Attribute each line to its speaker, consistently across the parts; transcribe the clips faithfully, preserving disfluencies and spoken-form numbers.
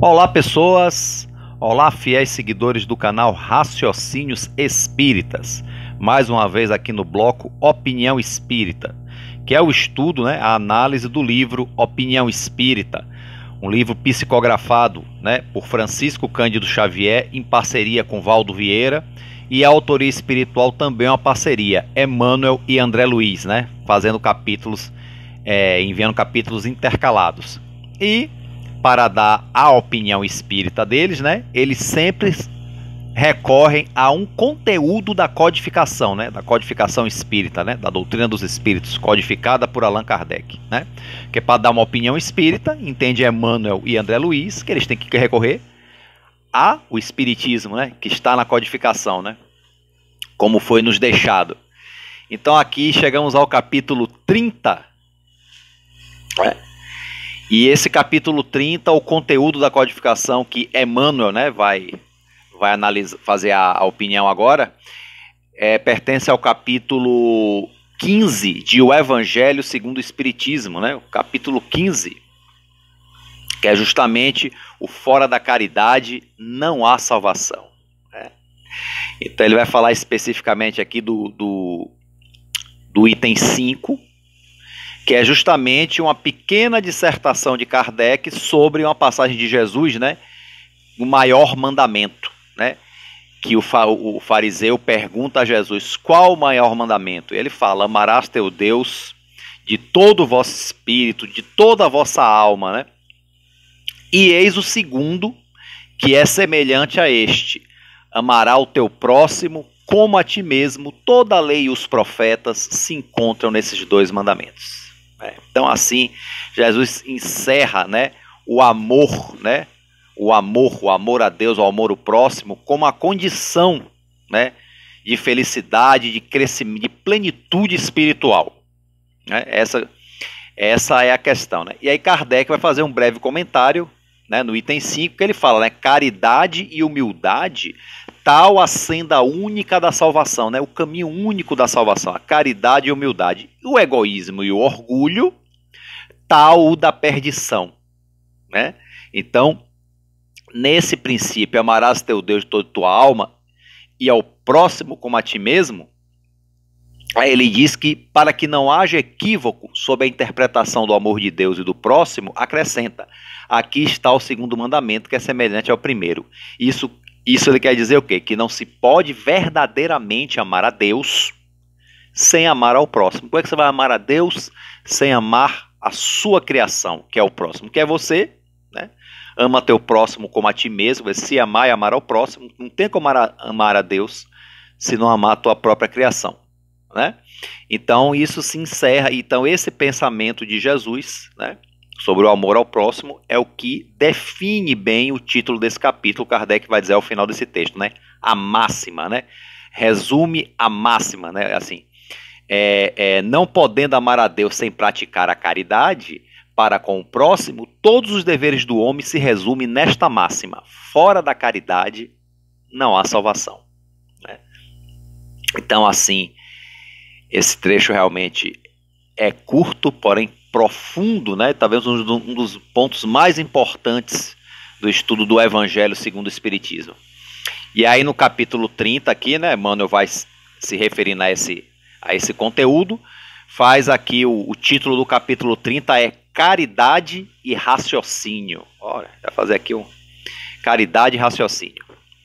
Speaker 1: Olá, pessoas! Olá, fiéis seguidores do canal Raciocínios Espíritas. Mais uma vez aqui no bloco Opinião Espírita, que é o estudo, né, a análise do livro Opinião Espírita, um livro psicografado, né, por Francisco Cândido Xavier em parceria com Valdo Vieira, e a autoria espiritual também é uma parceria, Emmanuel e André Luiz, né, fazendo capítulos, é, enviando capítulos intercalados. E para dar a opinião espírita deles, né, eles sempre recorrem a um conteúdo da codificação, né, da codificação espírita, né, da doutrina dos espíritos, codificada por Allan Kardec, né, que é para dar uma opinião espírita, entende Emmanuel e André Luiz, que eles têm que recorrer a o espiritismo, né, que está na codificação, né, como foi nos deixado. Então aqui chegamos ao capítulo trinta, né? E esse capítulo trinta, o conteúdo da codificação que Emmanuel, né, vai, vai analisar, fazer a, a opinião agora, é, pertence ao capítulo quinze de O Evangelho segundo o Espiritismo, né, o capítulo quinze, que é justamente o fora da caridade não há salvação. Né? Então ele vai falar especificamente aqui do, do, do item cinco, que é justamente uma pequena dissertação de Kardec sobre uma passagem de Jesus, né, o maior mandamento, né, que o, fa o fariseu pergunta a Jesus, qual o maior mandamento? E ele fala, amarás teu Deus de todo o vosso espírito, de toda a vossa alma, né, e eis o segundo, que é semelhante a este, amará o teu próximo como a ti mesmo. Toda a lei e os profetas se encontram nesses dois mandamentos. Então assim, Jesus encerra, né, o amor, né, o amor, o amor a Deus, o amor ao próximo, como a condição, né, de felicidade, de crescimento, de plenitude espiritual. Né? Essa, essa é a questão. Né? E aí Kardec vai fazer um breve comentário, né, no item cinco, que ele fala, né, caridade e humildade, tal a senda única da salvação, né? O caminho único da salvação, a caridade e a humildade. O egoísmo e o orgulho, tal o da perdição. Né? Então, nesse princípio, amarás teu Deus de toda a tua alma e ao próximo como a ti mesmo, aí ele diz que para que não haja equívoco sobre a interpretação do amor de Deus e do próximo, acrescenta, aqui está o segundo mandamento, que é semelhante ao primeiro. Isso Isso ele quer dizer o quê? Que não se pode verdadeiramente amar a Deus sem amar ao próximo. Como é que você vai amar a Deus sem amar a sua criação, que é o próximo, que é você, né? Ama teu próximo como a ti mesmo, se amar e amar ao próximo. Não tem como amar a, amar a Deus se não amar a tua própria criação, né? Então isso se encerra, então esse pensamento de Jesus, né, sobre o amor ao próximo é o que define bem o título desse capítulo. Kardec vai dizer ao final desse texto, né? A máxima, né? Resume a máxima, né? Assim, é, é, não podendo amar a Deus sem praticar a caridade para com o próximo, todos os deveres do homem se resumem nesta máxima: fora da caridade não há salvação. Né? Então, assim, esse trecho realmente é curto, porém profundo, né? Talvez um dos pontos mais importantes do estudo do Evangelho segundo o Espiritismo. E aí no capítulo trinta aqui, né, Emmanuel vai se referindo a esse, a esse conteúdo, faz aqui o, o título do capítulo trinta é Caridade e Raciocínio. Olha, vai fazer aqui um Caridade e Raciocínio.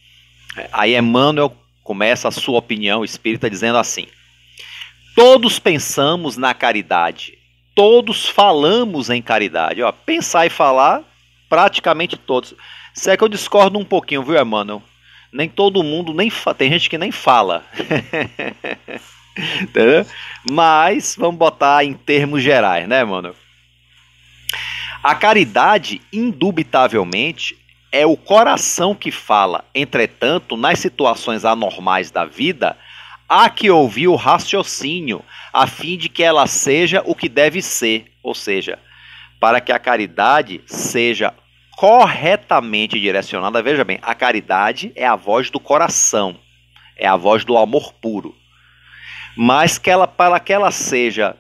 Speaker 1: Aí Emmanuel começa a sua opinião espírita dizendo assim: todos pensamos na caridade, todos falamos em caridade. Ó, pensar e falar, praticamente todos. Se é que eu discordo um pouquinho, viu, Emmanuel? Nem todo mundo, nem fa... tem gente que nem fala. Entendeu? Mas vamos botar em termos gerais, né, Emmanuel? A caridade, indubitavelmente, é o coração que fala. Entretanto, nas situações anormais da vida, há que ouvir o raciocínio, a fim de que ela seja o que deve ser, ou seja, para que a caridade seja corretamente direcionada. Veja bem, a caridade é a voz do coração, é a voz do amor puro, mas que ela, para que ela seja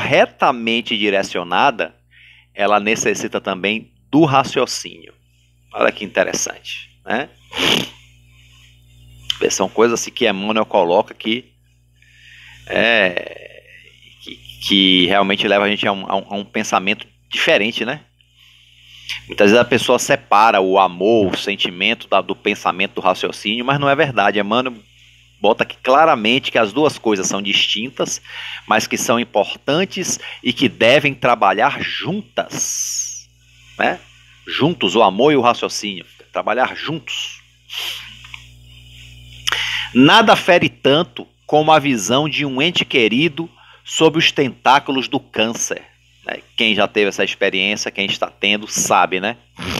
Speaker 1: corretamente direcionada, ela necessita também do raciocínio. Olha que interessante, né? São coisas assim que Emmanuel coloca que, é, que, que realmente leva a gente a um, a um, a um pensamento diferente, né? Muitas vezes a pessoa separa o amor, o sentimento da, do pensamento, do raciocínio, mas não é verdade. Emmanuel bota aqui claramente que as duas coisas são distintas, mas que são importantes e que devem trabalhar juntas, né? Juntos, o amor e o raciocínio, trabalhar juntos. Nada fere tanto como a visão de um ente querido sob os tentáculos do câncer. Quem já teve essa experiência, quem está tendo, sabe, né?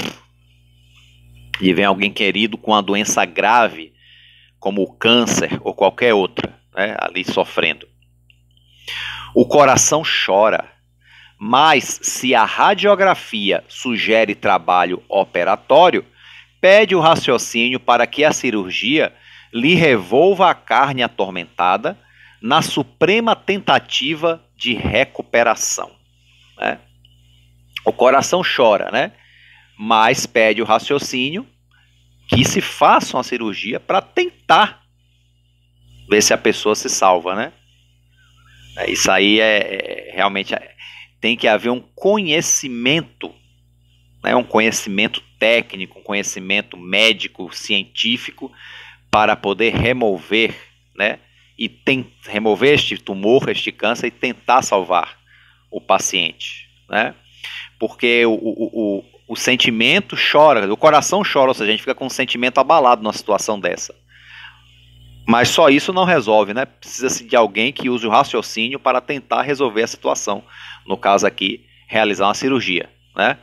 Speaker 1: E vem alguém querido com uma doença grave, como o câncer ou qualquer outra, né, ali sofrendo. O coração chora, mas se a radiografia sugere trabalho operatório, pede o raciocínio para que a cirurgia lhe revolva a carne atormentada na suprema tentativa de recuperação. Né? O coração chora, né? Mas pede o raciocínio que se faça uma cirurgia para tentar ver se a pessoa se salva, né? Isso aí é, é realmente é, tem que haver um conhecimento, né? Um conhecimento técnico, um conhecimento médico, científico, para poder remover, né? E tem, remover este tumor, este câncer e tentar salvar o paciente, né? Porque o, o, o, o sentimento chora, o coração chora, ou seja, a gente fica com um sentimento abalado numa situação dessa. Mas só isso não resolve, né? Precisa-se de alguém que use o raciocínio para tentar resolver a situação. No caso aqui, realizar uma cirurgia, né?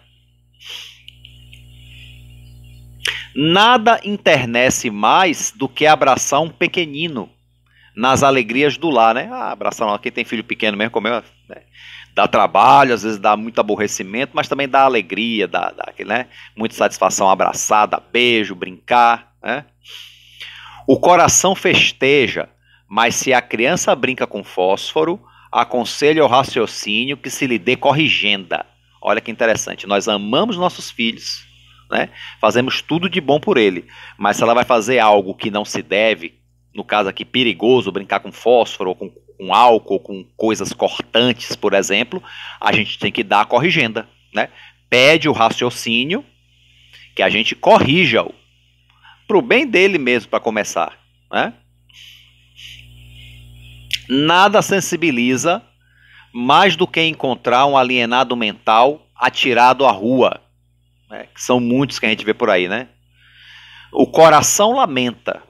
Speaker 1: Nada internece mais do que abraçar um pequenino nas alegrias do lar, né? Ah, abraçar quem tem filho pequeno mesmo, como eu, né? Dá trabalho, às vezes dá muito aborrecimento, mas também dá alegria, dá, dá né? Muita satisfação abraçar, dar beijo, brincar, né? O coração festeja, mas se a criança brinca com fósforo, aconselha o raciocínio que se lhe dê corrigenda. Olha que interessante, nós amamos nossos filhos, né? Fazemos tudo de bom por ele, mas se ela vai fazer algo que não se deve, no caso aqui perigoso, brincar com fósforo, ou com, com álcool, ou com coisas cortantes, por exemplo, a gente tem que dar a corrigenda, né? Pede o raciocínio que a gente corrija-o, para o bem dele mesmo, para começar, né? Nada sensibiliza mais do que encontrar um alienado mental atirado à rua, né? Que são muitos que a gente vê por aí, né? O coração lamenta,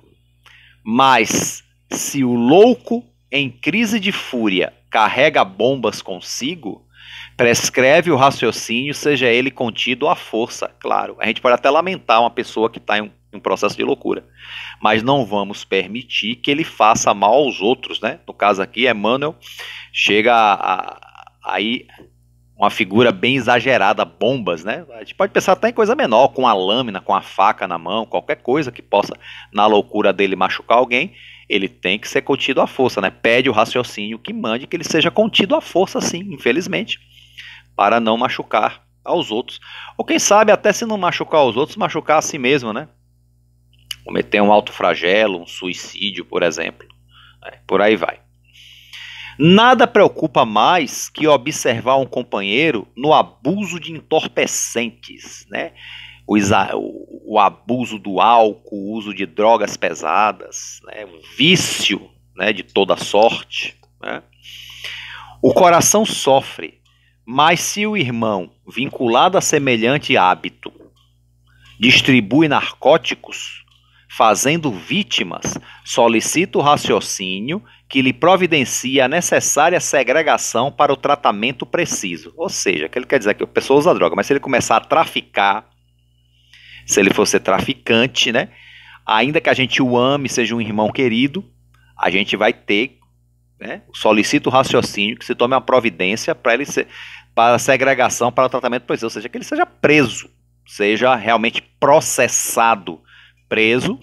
Speaker 1: mas se o louco em crise de fúria carrega bombas consigo, prescreve o raciocínio, seja ele contido à força. Claro, a gente pode até lamentar uma pessoa que está em um um processo de loucura, mas não vamos permitir que ele faça mal aos outros, né? No caso aqui, Emmanuel chega a, a, aí uma figura bem exagerada, bombas, né? A gente pode pensar até em coisa menor, com a lâmina, com a faca na mão, qualquer coisa que possa, na loucura dele, machucar alguém, ele tem que ser contido à força, né? Pede o raciocínio que mande que ele seja contido à força, sim, infelizmente, para não machucar aos outros. Ou quem sabe, até se não machucar aos outros, machucar a si mesmo, né? Cometer um autoflagelo, um suicídio, por exemplo. É, por aí vai. Nada preocupa mais que observar um companheiro no abuso de entorpecentes, né? O, o, o abuso do álcool, o uso de drogas pesadas, né? O vício, né, de toda sorte, né? O coração sofre, mas se o irmão, vinculado a semelhante hábito, distribui narcóticos, fazendo vítimas, solicita o raciocínio que lhe providencia a necessária segregação para o tratamento preciso. Ou seja, o que ele quer dizer é que a pessoa usa droga, mas se ele começar a traficar, se ele for ser traficante, né, ainda que a gente o ame, seja um irmão querido, a gente vai ter, né, solicita o raciocínio que se tome uma providência para ele ser, para a segregação para o tratamento preciso, ou seja, que ele seja preso, seja realmente processado, preso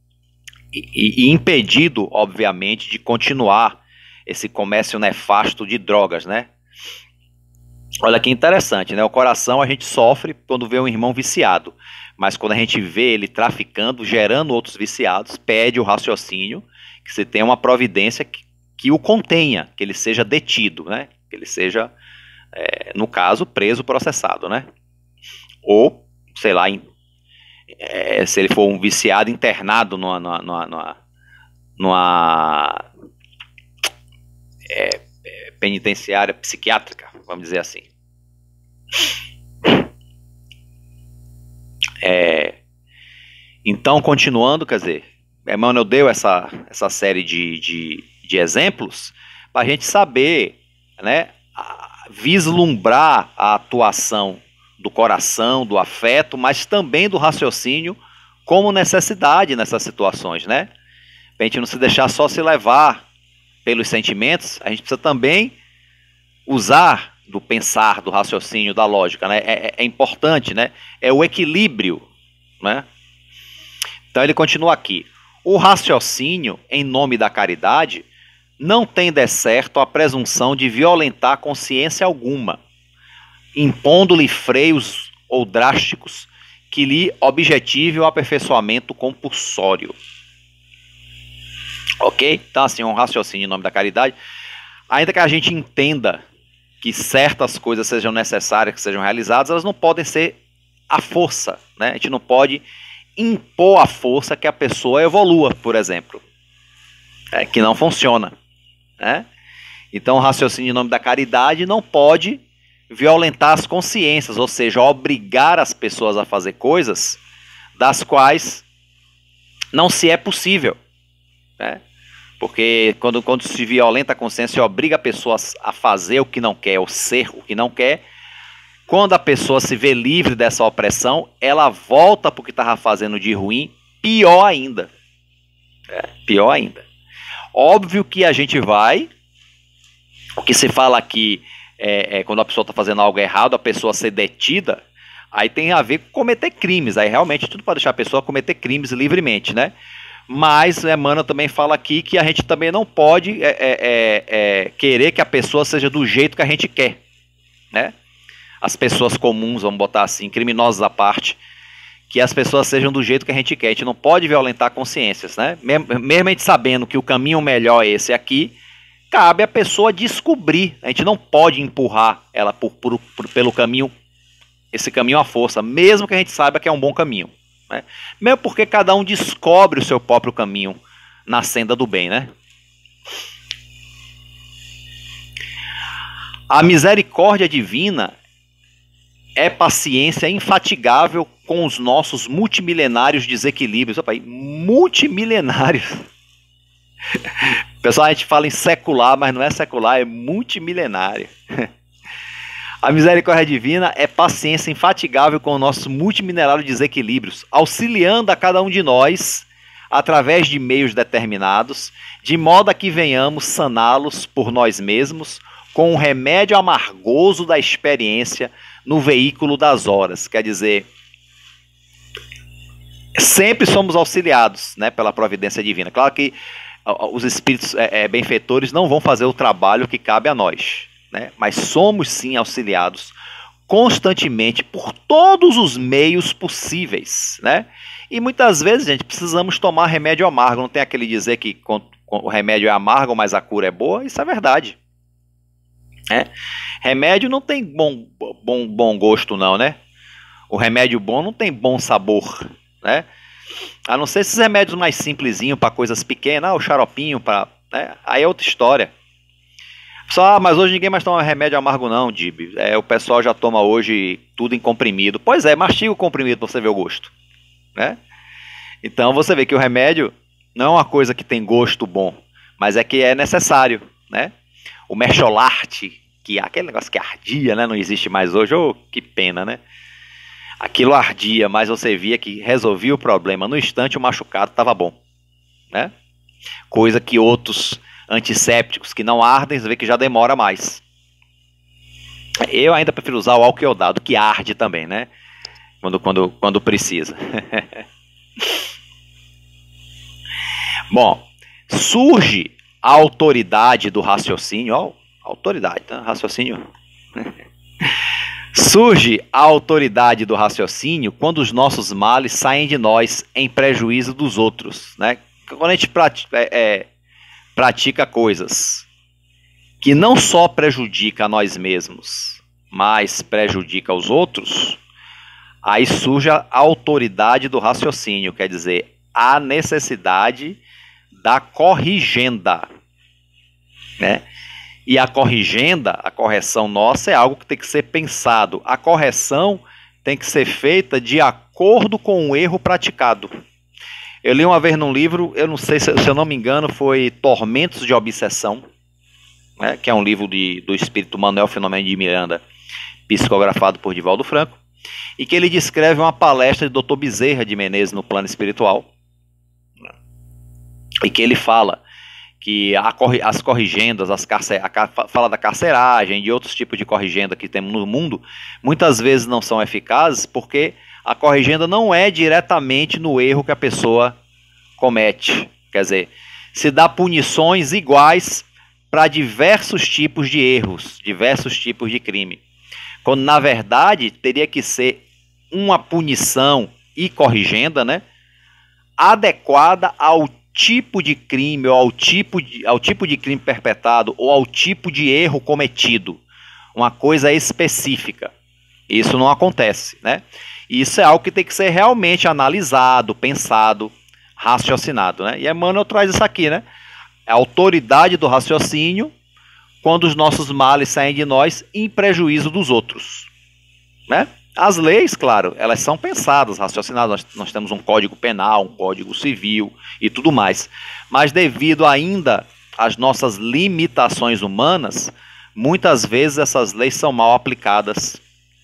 Speaker 1: e, e impedido, obviamente, de continuar esse comércio nefasto de drogas, né? Olha que interessante, né? O coração a gente sofre quando vê um irmão viciado, mas quando a gente vê ele traficando, gerando outros viciados, pede o raciocínio que se tenha uma providência que, que o contenha, que ele seja detido, né? Que ele seja, é, no caso, preso, processado, né? Ou, sei lá, em, é, se ele for um viciado internado numa, numa, numa, numa, numa é, é, penitenciária psiquiátrica, vamos dizer assim. É, então, continuando, quer dizer, Emmanuel deu essa, essa série de, de, de exemplos para a gente saber, né, a, vislumbrar a atuação do coração, do afeto, mas também do raciocínio como necessidade nessas situações, né? Para a gente não se deixar só se levar pelos sentimentos, a gente precisa também usar do pensar, do raciocínio, da lógica, né? É, é importante, né? É o equilíbrio, né? Então ele continua aqui. O raciocínio, em nome da caridade, não tem de certo a presunção de violentar consciência alguma, impondo-lhe freios ou drásticos que lhe objetive o aperfeiçoamento compulsório. Ok? Então, assim, um raciocínio em nome da caridade, ainda que a gente entenda que certas coisas sejam necessárias, que sejam realizadas, elas não podem ser à força, né? A gente não pode impor à força que a pessoa evolua, por exemplo, é, que não funciona, né? Então, o raciocínio em nome da caridade não pode violentar as consciências, ou seja, obrigar as pessoas a fazer coisas das quais não se é possível, né? Porque quando, quando se violenta a consciência e obriga a pessoa a fazer o que não quer, ou ser o que não quer, quando a pessoa se vê livre dessa opressão, ela volta para o que estava fazendo de ruim, pior ainda. É, pior ainda. Óbvio que a gente vai, o que se fala aqui é, é quando a pessoa está fazendo algo errado, a pessoa ser detida, aí tem a ver com cometer crimes, aí realmente tudo para deixar a pessoa cometer crimes livremente, né? Mas Emmanuel também fala aqui que a gente também não pode é, é, é, querer que a pessoa seja do jeito que a gente quer, né? As pessoas comuns, vamos botar assim, criminosos à parte, que as pessoas sejam do jeito que a gente quer. A gente não pode violentar consciências, né? Mesmo a gente sabendo que o caminho melhor é esse aqui, cabe a pessoa descobrir. A gente não pode empurrar ela por, por, por, pelo caminho, esse caminho à força, mesmo que a gente saiba que é um bom caminho, né? Mesmo porque cada um descobre o seu próprio caminho na senda do bem, né? A misericórdia divina é paciência infatigável com os nossos multimilenários desequilíbrios. Opa, multimilenários. Pessoal, a gente fala em secular, mas não é secular, é multimilenário. A misericórdia divina é paciência infatigável com os nossos multimilenários desequilíbrios, auxiliando a cada um de nós através de meios determinados, de modo a que venhamos saná-los por nós mesmos com o remédio amargoso da experiência no veículo das horas. Quer dizer, sempre somos auxiliados, né, pela providência divina. Claro que os espíritos é, é, benfeitores não vão fazer o trabalho que cabe a nós, né, mas somos sim auxiliados constantemente por todos os meios possíveis, né? E muitas vezes, gente, precisamos tomar remédio amargo. Não tem aquele dizer que o remédio é amargo, mas a cura é boa? Isso é verdade. É. Remédio não tem bom, bom, bom gosto não, né? O remédio bom não tem bom sabor, né? A não ser esses remédios mais simplesinhos para coisas pequenas, ah, o xaropinho, pra, né? Aí é outra história. Só, ah, mas hoje ninguém mais toma remédio amargo não, Dib. É, o pessoal já toma hoje tudo em comprimido. Pois é, mastiga o comprimido para você ver o gosto, né? Então você vê que o remédio não é uma coisa que tem gosto bom, mas é que é necessário, né? O mercholarte, que aquele negócio que ardia, né? Não existe mais hoje. Oh, que pena, né? Aquilo ardia, mas você via que resolvia o problema. No instante o machucado estava bom, né? Coisa que outros antissépticos que não ardem, você vê que já demora mais. Eu ainda prefiro usar o álcool iodado, que arde também, né? Quando, quando, quando precisa. Bom, surge a autoridade do raciocínio, ó, autoridade, tá? Raciocínio Surge a autoridade do raciocínio quando os nossos males saem de nós em prejuízo dos outros, né? Quando a gente pratica, é, é, pratica coisas que não só prejudica a nós mesmos, mas prejudica os outros, aí surge a autoridade do raciocínio, quer dizer, a necessidade da corrigenda, né? E a corrigenda, a correção nossa, é algo que tem que ser pensado. A correção tem que ser feita de acordo com o erro praticado. Eu li uma vez num livro, eu não sei se, se eu não me engano, foi Tormentos de Obsessão, né, que é um livro de, do espírito Manuel Filomeno de Miranda, psicografado por Divaldo Franco, e que ele descreve uma palestra de doutor Bezerra de Menezes no plano espiritual, e que ele fala que a, as corrigendas, as carcer, a, fala da carceragem, de outros tipos de corrigenda que temos no mundo, muitas vezes não são eficazes porque a corrigenda não é diretamente no erro que a pessoa comete. Quer dizer, se dá punições iguais para diversos tipos de erros, diversos tipos de crime. Quando, na verdade, teria que ser uma punição e corrigenda, né, adequada ao tipo de crime, ou ao tipo de, ao tipo de crime perpetrado, ou ao tipo de erro cometido. Uma coisa específica. Isso não acontece, né? Isso é algo que tem que ser realmente analisado, pensado, raciocinado, né? E Emmanuel traz isso aqui, né? A autoridade do raciocínio quando os nossos males saem de nós em prejuízo dos outros, né? As leis, claro, elas são pensadas, raciocinadas. Nós, nós temos um código penal, um código civil e tudo mais. Mas devido ainda às nossas limitações humanas, muitas vezes essas leis são mal aplicadas,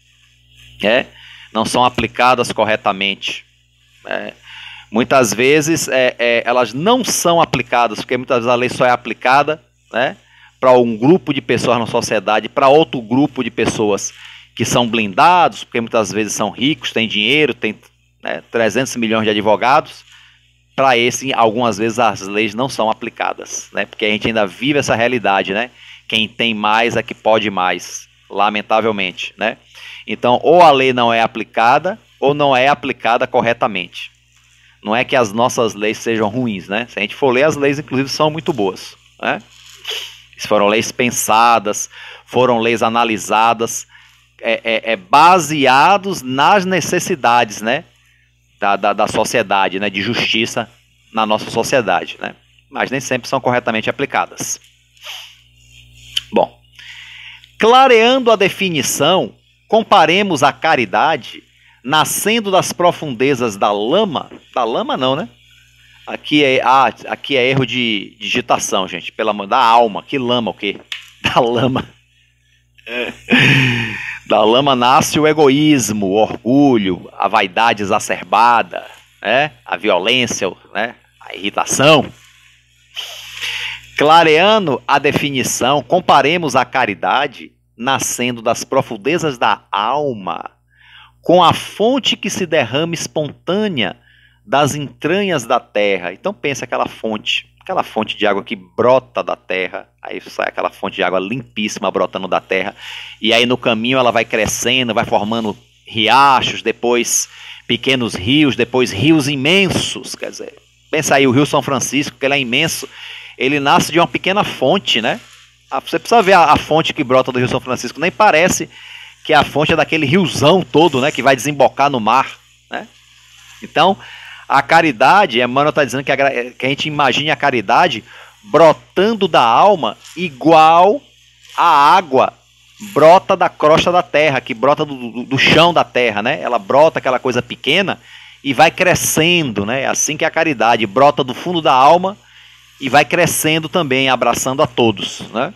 Speaker 1: né? Não são aplicadas corretamente. É, muitas vezes é, é, elas não são aplicadas, porque muitas vezes a lei só é aplicada, né, para um grupo de pessoas na sociedade, para outro grupo de pessoas que são blindados, porque muitas vezes são ricos, têm dinheiro, têm, né, trezentos milhões de advogados. Para esse, algumas vezes as leis não são aplicadas, né, porque a gente ainda vive essa realidade, né? Quem tem mais é que pode mais, lamentavelmente, né? Então, ou a lei não é aplicada, ou não é aplicada corretamente. Não é que as nossas leis sejam ruins, né? Se a gente for ler, as leis, inclusive, são muito boas, né? Foram leis pensadas, foram leis analisadas, É, é, é baseados nas necessidades, né, da, da, da sociedade, né, de justiça na nossa sociedade, né, mas nem sempre são corretamente aplicadas. Bom, clareando a definição, comparemos a caridade nascendo das profundezas da lama, da lama não, né, aqui é, ah, aqui é erro de digitação, gente, pela da alma, que lama o quê? Da lama. Da lama nasce o egoísmo, o orgulho, a vaidade exacerbada, né? A violência, né? A irritação. Clareando a definição, comparemos a caridade nascendo das profundezas da alma com a fonte que se derrama espontânea das entranhas da terra. Então pensa aquela fonte, aquela fonte de água que brota da terra, aí sai aquela fonte de água limpíssima brotando da terra, e aí no caminho ela vai crescendo, vai formando riachos, depois pequenos rios, depois rios imensos, quer dizer, pensa aí o Rio São Francisco, que ele é imenso, ele nasce de uma pequena fonte, né? Você precisa ver a, a fonte que brota do Rio São Francisco, nem parece que a fonte é daquele riozão todo, né, que vai desembocar no mar, né? Então, a caridade, Emmanuel está dizendo que a, que a gente imagine a caridade brotando da alma igual a água brota da crosta da terra, que brota do, do, do chão da terra, né? Ela brota aquela coisa pequena e vai crescendo, né? Assim que a caridade brota do fundo da alma e vai crescendo também, abraçando a todos, né?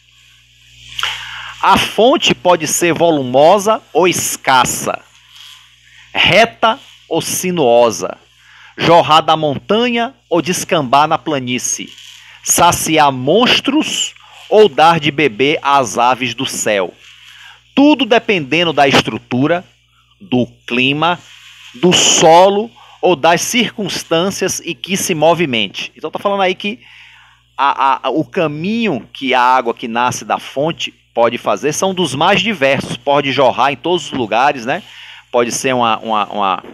Speaker 1: A fonte pode ser volumosa ou escassa, reta ou sinuosa, jorrar da montanha ou descambar na planície, saciar monstros ou dar de beber às aves do céu. Tudo dependendo da estrutura, do clima, do solo ou das circunstâncias em que se movimente. Então está falando aí que a, a, o caminho que a água que nasce da fonte pode fazer são dos mais diversos, pode jorrar em todos os lugares, né? Pode ser uma, uma, uma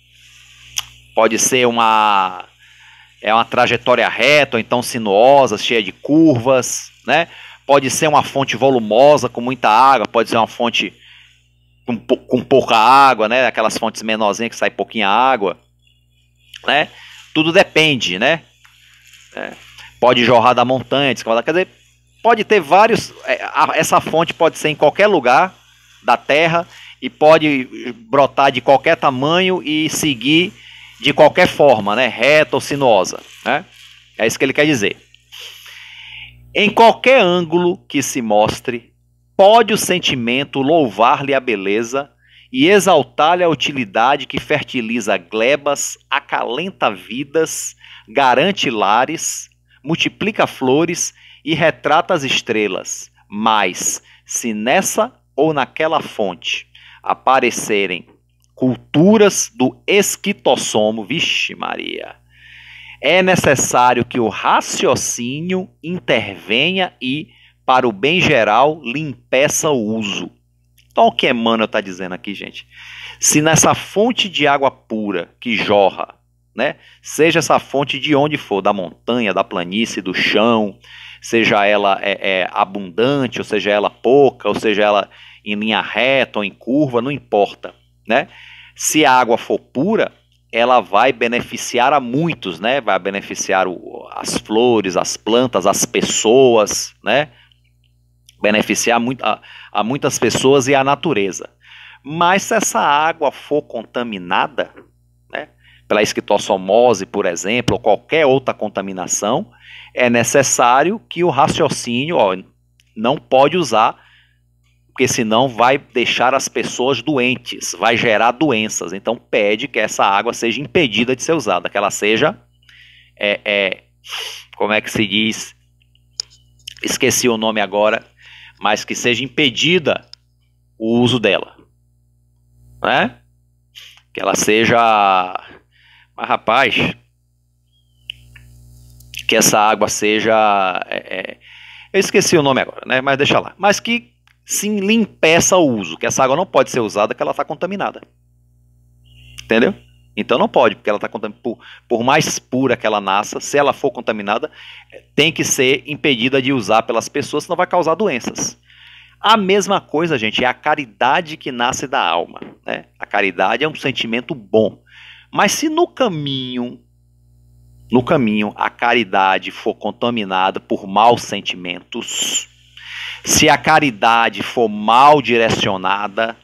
Speaker 1: pode ser uma é uma trajetória reta, ou então sinuosa, cheia de curvas, né? Pode ser uma fonte volumosa com muita água, pode ser uma fonte com, com pouca água, né? Aquelas fontes menorzinhas que sai pouquinha água, né? Tudo depende, né? É. Pode jorrar da montanha, quer dizer, pode ter vários. Essa fonte pode ser em qualquer lugar da terra e pode brotar de qualquer tamanho e seguir de qualquer forma, né? Reta ou sinuosa, né? É isso que ele quer dizer. Em qualquer ângulo que se mostre, pode o sentimento louvar-lhe a beleza e exaltar-lhe a utilidade que fertiliza glebas, acalenta vidas, garante lares, multiplica flores e retrata as estrelas. Mas, se nessa ou naquela fonte aparecerem culturas do esquitossomo, vixe Maria, é necessário que o raciocínio intervenha e, para o bem geral, lhe impeça o uso. Então, o que Emmanuel está dizendo aqui, gente? Se nessa fonte de água pura que jorra, né, seja essa fonte de onde for, da montanha, da planície, do chão, seja ela é, é, abundante, ou seja ela pouca, ou seja ela em linha reta ou em curva, não importa, né? Se a água for pura, ela vai beneficiar a muitos, né? Vai beneficiar o, as flores, as plantas, as pessoas, né? Beneficiar muito, a, a muitas pessoas e a natureza. Mas se essa água for contaminada, né, pela esquistossomose, por exemplo, ou qualquer outra contaminação, é necessário que o raciocínio, ó, não pode usar, porque senão vai deixar as pessoas doentes, vai gerar doenças. Então pede que essa água seja impedida de ser usada, que ela seja, é, é, como é que se diz, esqueci o nome agora, mas que seja impedida o uso dela, né? Que ela seja, mas rapaz, que essa água seja, é, é, eu esqueci o nome agora, né? Mas deixa lá, mas que sim lhe impeça o uso, que essa água não pode ser usada, que ela está contaminada, entendeu? Então não pode, porque ela está contaminada, por, por mais pura que ela nasça, se ela for contaminada, tem que ser impedida de usar pelas pessoas, senão vai causar doenças. A mesma coisa, gente, é a caridade que nasce da alma, né? A caridade é um sentimento bom, mas se no caminho, no caminho, a caridade for contaminada por maus sentimentos, se a caridade for mal direcionada,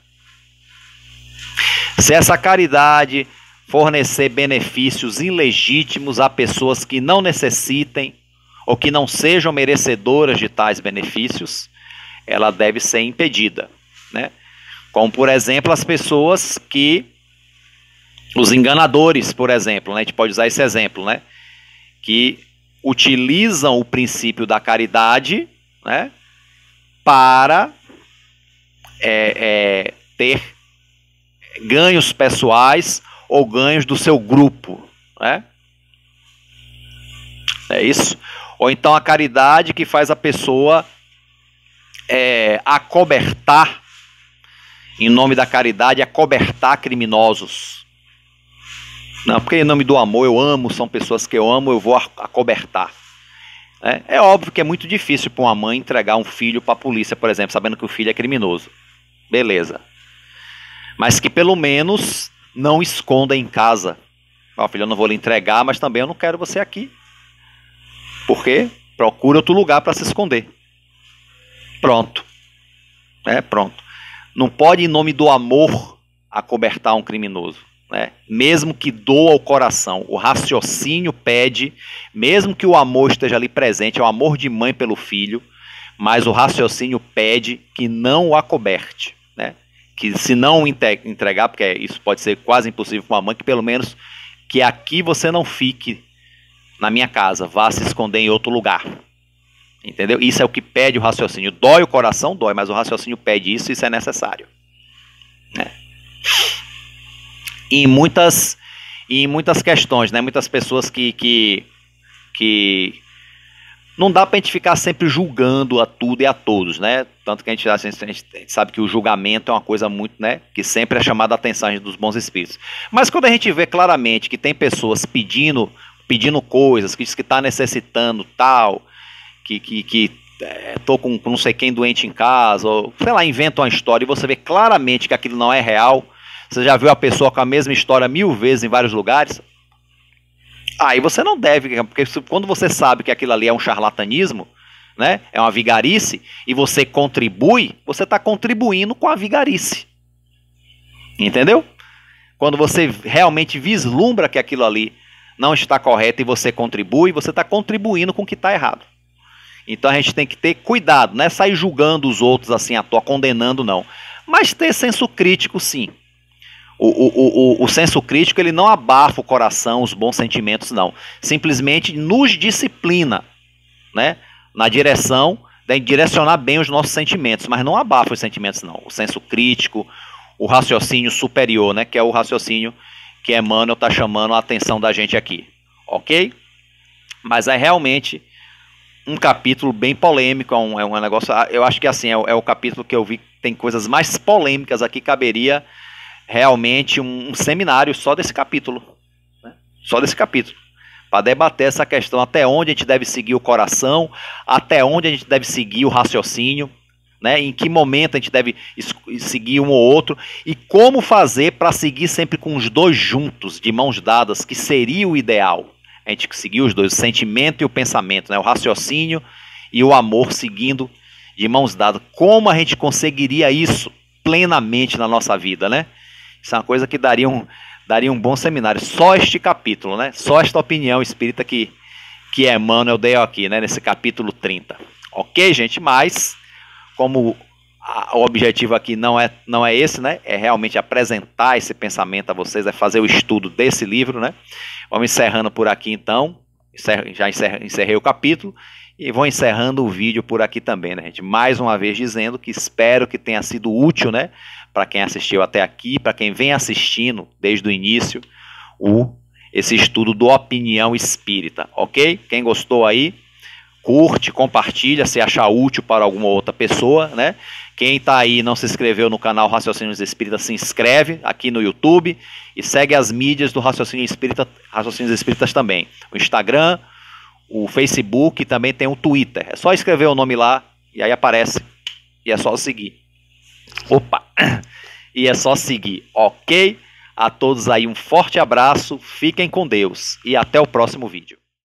Speaker 1: se essa caridade fornecer benefícios ilegítimos a pessoas que não necessitem ou que não sejam merecedoras de tais benefícios, ela deve ser impedida, né? Como, por exemplo, as pessoas que, os enganadores, por exemplo, né? A gente pode usar esse exemplo, né? Que utilizam o princípio da caridade, né? Para é, é, ter ganhos pessoais ou ganhos do seu grupo, né? É isso. Ou então a caridade que faz a pessoa é, acobertar, em nome da caridade, acobertar criminosos. Não, porque em nome do amor eu amo, são pessoas que eu amo, eu vou acobertar. É, é óbvio que é muito difícil para uma mãe entregar um filho para a polícia, por exemplo, sabendo que o filho é criminoso. Beleza. Mas que pelo menos não esconda em casa. Ó, filho, eu não vou lhe entregar, mas também eu não quero você aqui. Por quê? Procura outro lugar para se esconder. Pronto. É, pronto. Não pode, em nome do amor, acobertar um criminoso, né? Mesmo que doa o coração, o raciocínio pede, mesmo que o amor esteja ali presente, é o amor de mãe pelo filho, mas o raciocínio pede que não o acoberte, né? Que se não entregar, porque isso pode ser quase impossível para uma mãe, que pelo menos que aqui você não fique na minha casa, vá se esconder em outro lugar. Entendeu? Isso é o que pede o raciocínio. Dói o coração? Dói, mas o raciocínio pede isso e isso é necessário. Né? E em muitas, em muitas questões, né? Muitas pessoas que, que, que não dá pra gente ficar sempre julgando a tudo e a todos, né? Tanto que a gente, a gente, a gente sabe que o julgamento é uma coisa muito, né? Que sempre é chamada a atenção dos bons espíritos. Mas quando a gente vê claramente que tem pessoas pedindo, pedindo coisas, que diz que tá necessitando tal, que, que, que é, tô com, com não sei quem doente em casa, ou sei lá, inventa uma história e você vê claramente que aquilo não é real, você já viu a pessoa com a mesma história mil vezes em vários lugares, aí você não deve, porque quando você sabe que aquilo ali é um charlatanismo, né, é uma vigarice, e você contribui, você está contribuindo com a vigarice. Entendeu? Quando você realmente vislumbra que aquilo ali não está correto e você contribui, você está contribuindo com o que está errado. Então a gente tem que ter cuidado, não é sair julgando os outros assim à toa, condenando não. Mas ter senso crítico sim. O, o, o, o senso crítico ele não abafa o coração, os bons sentimentos não. Simplesmente nos disciplina, né? Na direção de direcionar bem os nossos sentimentos, mas não abafa os sentimentos não. O senso crítico, o raciocínio superior, né? Que é o raciocínio que Emmanuel está chamando a atenção da gente aqui. Ok? Mas é realmente um capítulo bem polêmico, é um, é um negócio, eu acho que assim, é, é o capítulo que eu vi que tem coisas mais polêmicas aqui, caberia realmente um, um seminário só desse capítulo, né? Só desse capítulo, para debater essa questão, até onde a gente deve seguir o coração, até onde a gente deve seguir o raciocínio, né? Em que momento a gente deve seguir um ou outro, e como fazer para seguir sempre com os dois juntos, de mãos dadas, que seria o ideal. A gente seguir os dois, o sentimento e o pensamento, né? O raciocínio e o amor seguindo de mãos dadas. Como a gente conseguiria isso plenamente na nossa vida, né? Isso é uma coisa que daria um, daria um bom seminário. Só este capítulo, né? Só esta opinião espírita que, que Emmanuel deu aqui, né? Nesse capítulo trinta. Ok, gente? Mas, como a, o objetivo aqui não é, não é esse, né? É realmente apresentar esse pensamento a vocês, é fazer o estudo desse livro, né? Vamos encerrando por aqui então, já encerrei o capítulo e vou encerrando o vídeo por aqui também, né, gente? Mais uma vez dizendo que espero que tenha sido útil, né, para quem assistiu até aqui, para quem vem assistindo desde o início, o, esse estudo do Opinião Espírita, ok? Quem gostou aí, curte, compartilha, se achar útil para alguma outra pessoa, né? Quem está aí e não se inscreveu no canal Raciocínios Espíritas, se inscreve aqui no YouTube e segue as mídias do Raciocínio Espírita, Raciocínios Espíritas também. O Instagram, o Facebook e também tem o Twitter. É só escrever o nome lá e aí aparece. E é só seguir. Opa! E é só seguir, ok? A todos aí um forte abraço, fiquem com Deus e até o próximo vídeo.